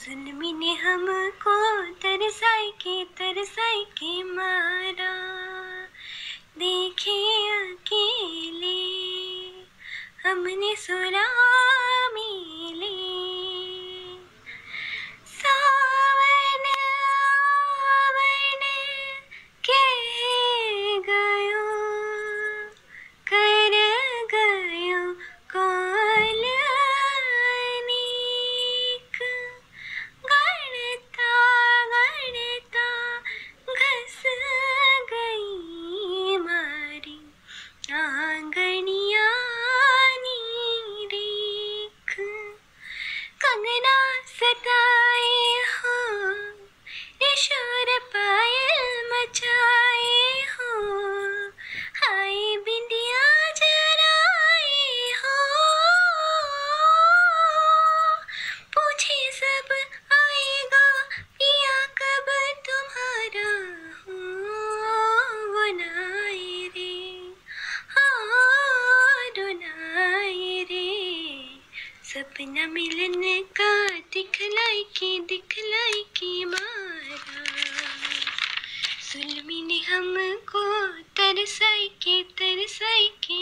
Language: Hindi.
जुल्मी ने हमको तरसाई के मारा, देखे अकेले हमने सुरा मिले। सावन आवन कह गयो, कर गयो कौल अनेक। गणता गणता घस गई मारी आंगनिया नी रेख। कंगना सताए हो निशोर पायल मचाए हो, हाय बिंदिया जराए हो। पूछे सब आएगा पिया कब तुम्हारा हो, वो नाए रे रुनाए रे। सपना मिलन का दिखलाई के मारा, जुल्मी ने हमको तरसाई के